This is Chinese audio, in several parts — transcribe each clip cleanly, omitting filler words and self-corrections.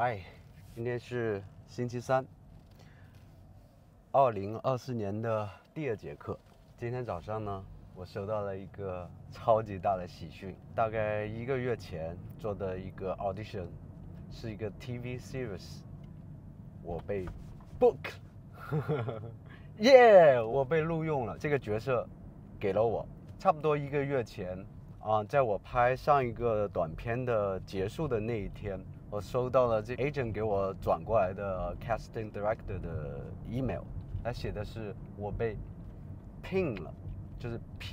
嗨，今天是星期三，2024年的第2节课。今天早上呢，我收到了一个超级大的喜讯，大概1个月前做的一个 audition， 是一个 TV series， 我被 book， 耶、我被录用了，这个角色给了我。差不多1个月前在我拍上一个短片的结束的那一天，我收到了这 agent 给我转过来的 casting director 的 email， 他写的是我被 pin 了，就是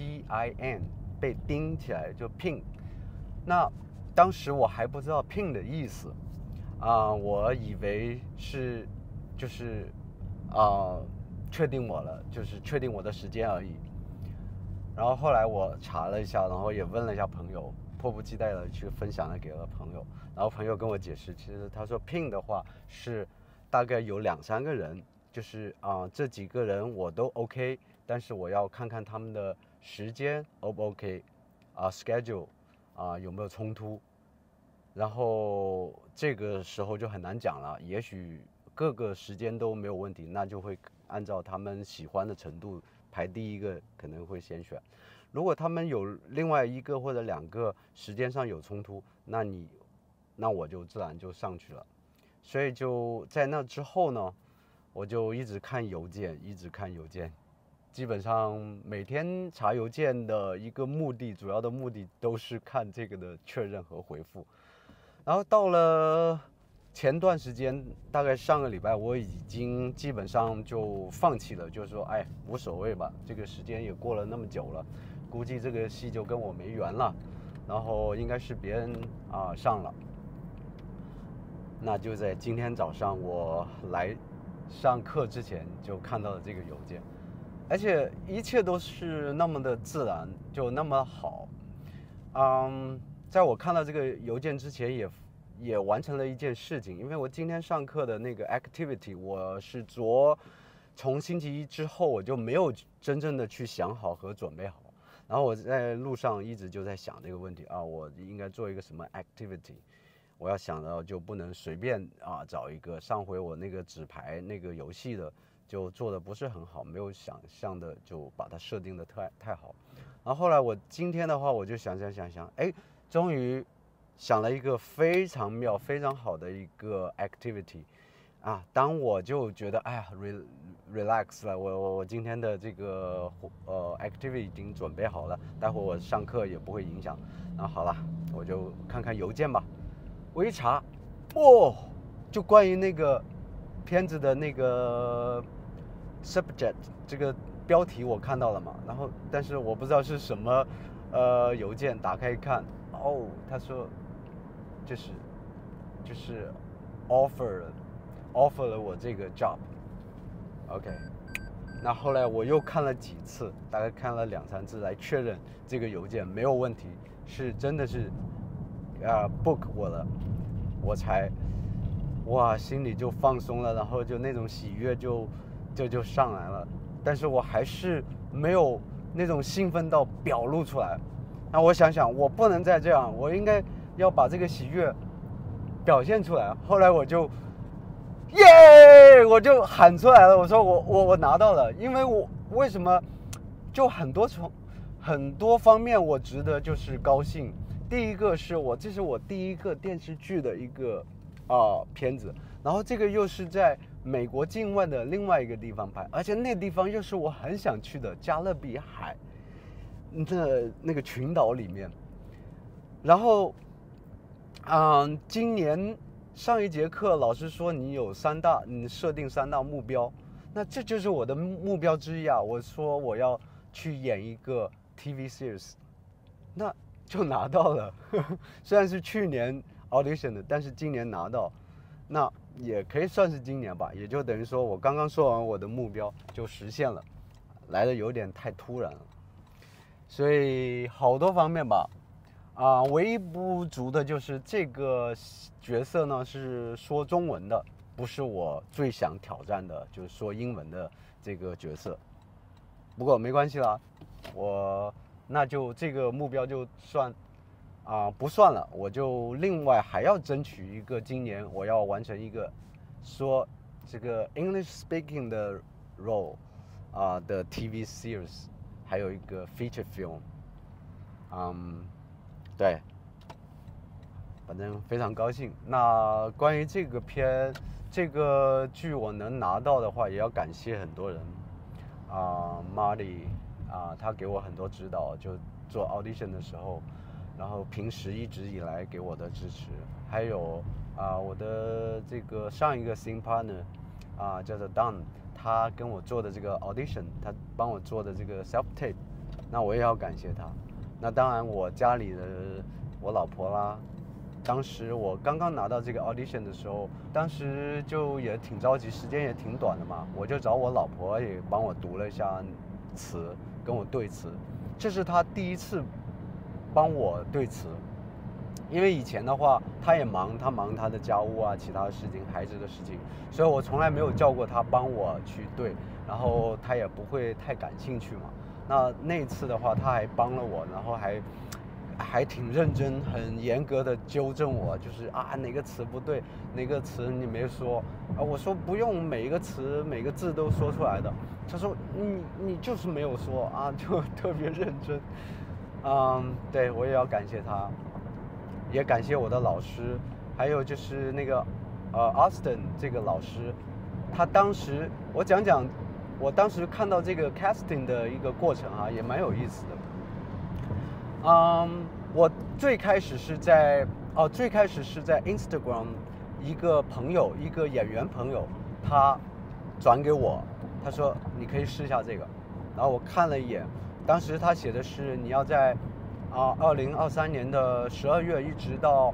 PIN， 被钉起来就 pin。那当时我还不知道 pin 的意思我以为是就是确定我了，就是确定我的时间而已。然后后来我查了一下，然后也问了一下朋友，迫不及待的去分享了给了朋友。然后朋友跟我解释，其实他说 pin 的话是大概有2-3个人，就是这几个人我都 OK， 但是我要看看他们的时间 O 不 OK schedule 有没有冲突。然后这个时候就很难讲了，也许各个时间都没有问题，那就会按照他们喜欢的程度排第一个，可能会先选。如果他们有另外1个或者2个时间上有冲突，那我就自然就上去了。所以就在那之后呢，我就一直看邮件，基本上每天查邮件的一个主要的目的都是看这个的确认和回复。然后到了前段时间，大概上个礼拜，我已经基本上就放弃了，就是说，无所谓吧，这个时间也过了那么久了，估计这个戏就跟我没缘了，然后应该是别人上了。那就在今天早上我来上课之前就看到了这个邮件，而且一切都是那么的自然，就那么好。在我看到这个邮件之前也完成了一件事情，因为我今天上课的那个 activity， 我是从星期一之后我就没有真正的去想好和准备好，然后我在路上一直就在想这个问题我应该做一个什么 activity， 我要想到就不能随便找一个。上回我那个纸牌那个游戏的就做的不是很好，没有想象的就把它设定的太好。然后后来我今天的话，我就想，终于想了一个非常妙、非常好的一个 activity 当我就觉得relax 了，我今天的这个activity 已经准备好了，待会我上课也不会影响。然后好了，我就看看邮件吧。我一查，就关于那个片子的那个 subject 这个标题我看到了嘛，然后但是我不知道是什么邮件，打开一看，他说就是 offer 了我这个 job。OK， 那后来我又看了几次，大概看了2-3次来确认这个邮件没有问题，是真的是book 我了，我才心里就放松了，然后就那种喜悦就上来了。但是我还是没有那种兴奋到表露出来。那我想我不能再这样，我应该要把这个喜悦表现出来。后来我就我就喊出来了，我说我拿到了。因为我为什么就很多方面我值得就是高兴。第一个是这是我第一个电视剧的一个片子，然后这个又是在美国境外的另外一个地方拍，而且那地方又是我很想去的加勒比海那个群岛里面。然后今年上一节课老师说你设定3大目标，那这就是我的目标之一我说我要去演一个 TV series， 那就拿到了虽然是去年 audition 的，但是今年拿到，那也可以算是今年吧，也就等于说我刚刚说完我的目标就实现了，来的有点太突然了。所以好多方面吧唯一不足的就是这个角色呢是说中文的，不是我最想挑战的，就是说英文的这个角色。不过没关系啦，那就这个目标就算不算了，我就另外还要争取一个，今年我要完成一个说这个 English speaking 的 role 的 TV series， 还有一个 feature film。对，反正非常高兴。那关于这个剧我能拿到的话，也要感谢很多人Marty 他给我很多指导，就做 audition 的时候，然后平时一直以来给我的支持，还有我的这个上一个新 partner 叫做 Don， 他跟我做的这个 audition， 他帮我做的这个 self tape， 那我也要感谢他。那当然我家里的我老婆啦，当时我刚刚拿到这个 audition 的时候，当时就也挺着急，时间也挺短的嘛，我就找我老婆也帮我读了一下词，跟我对词。这是她第一次帮我对词，因为以前的话她也忙，她忙她的家务啊，其他的事情，孩子的事情，所以我从来没有叫过她帮我去对，然后她也不会太感兴趣嘛。那一次的话，她还帮了我，然后还挺认真、很严格的纠正我，就是哪个词不对，哪个词你没说我说不用每一个词每个字都说出来的。他说你就是没有说就特别认真。对，我也要感谢他，也感谢我的老师，还有就是那个Austin 这个老师，他当时我讲讲我当时看到这个 casting 的一个过程也蛮有意思的。我最开始是在Instagram 一个朋友，一个演员朋友，他转给我，他说你可以试一下这个，然后我看了一眼，当时他写的是你要在2023年的12月一直到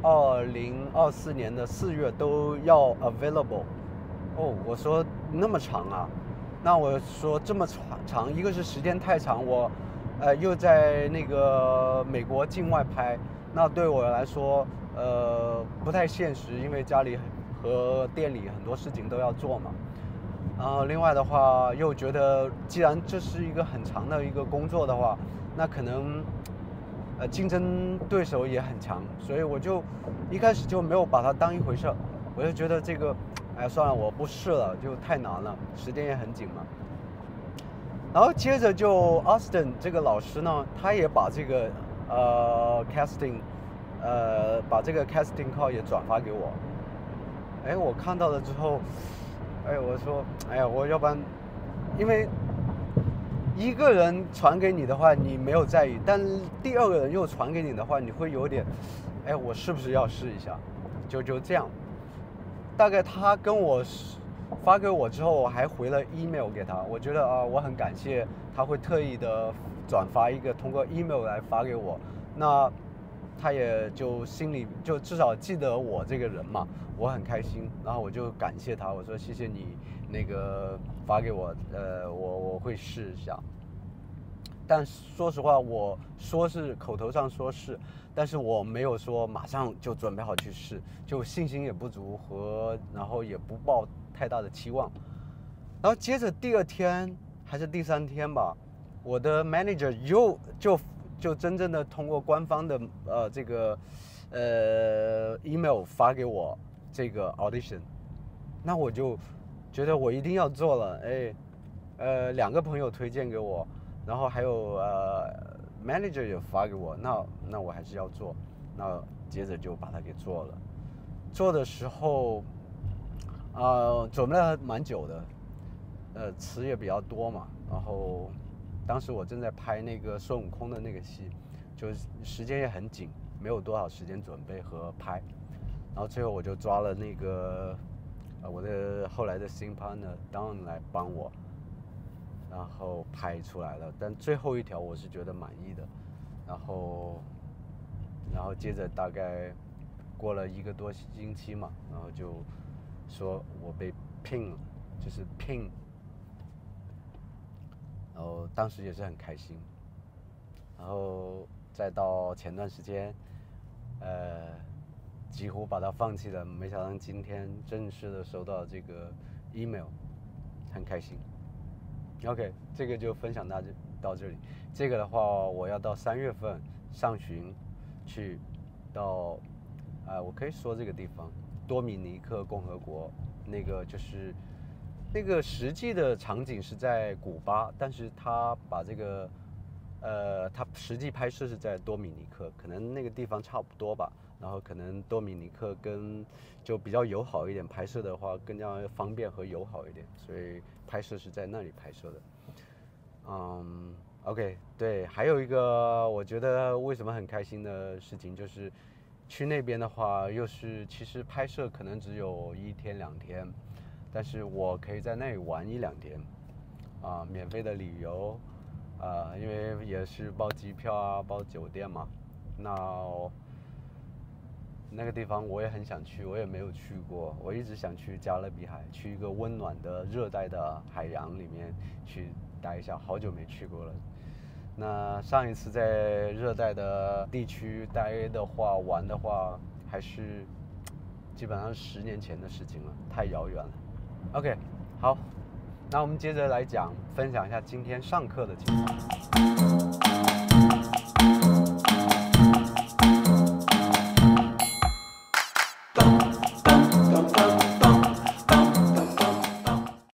2024年的4月都要 available。我说那么长啊？那我说这么长，一个是时间太长，我又在那个美国境外拍，那对我来说不太现实，因为家里和店里很多事情都要做嘛。另外的话又觉得既然这是一个很长的一个工作的话，那可能竞争对手也很强，所以我就一开始就没有把它当一回事，我就觉得这个算了，我不试了，就太难了，时间也很紧嘛。然后接着就 Austin 这个老师呢，他也把这个casting 把这个 casting call 也转发给我。我看到了之后，我说我要不然，因为一个人传给你的话你没有在意，但第二个人又传给你的话，你会有点我是不是要试一下，就这样。大概他跟我发给我之后，我还回了 email 给他，我觉得我很感谢他会特意的转发一个通过 email 来发给我，那他也就心里就至少记得我这个人嘛，我很开心，然后我就感谢他，我说谢谢你那个发给我，我会试一下。但说实话，我说是口头上说是，但是我没有说马上就准备好去试，就信心也不足然后也不抱太大的期望。然后接着第2天还是第3天吧，我的 manager 就真正的通过官方的这个email 发给我这个 audition， 那我就觉得我一定要做了。2个朋友推荐给我，然后还有manager 也发给我，那我还是要做，那接着就把它给做了。做的时候准备了蛮久的，词也比较多嘛，然后当时我正在拍那个孙悟空的那个戏，就时间也很紧，没有多少时间准备和拍，然后最后我就抓了那个我的后来的新 partner Don 来帮我，然后拍出来了，但最后一条我是觉得满意的，然后接着大概过了1个多星期嘛，然后就说我被聘了，就是聘，然后当时也是很开心，然后再到前段时间，几乎把它放弃了，没想到今天正式的收到这个 email， 很开心。OK， 这个就分享到这里。这个的话，我要到3月份上旬去到，我可以说这个地方，多米尼克共和国，那个就是那个实际的场景是在古巴，但是他把这个，他实际拍摄是在多米尼克，可能那个地方差不多吧。然后可能多米尼克就比较友好一点，拍摄的话更加方便和友好一点，所以拍摄是在那里拍摄的。OK， 对，还有一个我觉得为什么很开心的事情就是去那边的话，又是其实拍摄可能只有1天2天，但是我可以在那里玩1、2天，免费的旅游，因为也是包机票啊，包酒店嘛，那个地方我也很想去，我也没有去过，我一直想去加勒比海，去一个温暖的热带的海洋里面去待一下，好久没去过了。那上一次在热带的地区待的话，玩的话，还是基本上是10年前的事情了，太遥远了。OK， 好，那我们接着来分享一下今天上课的情况。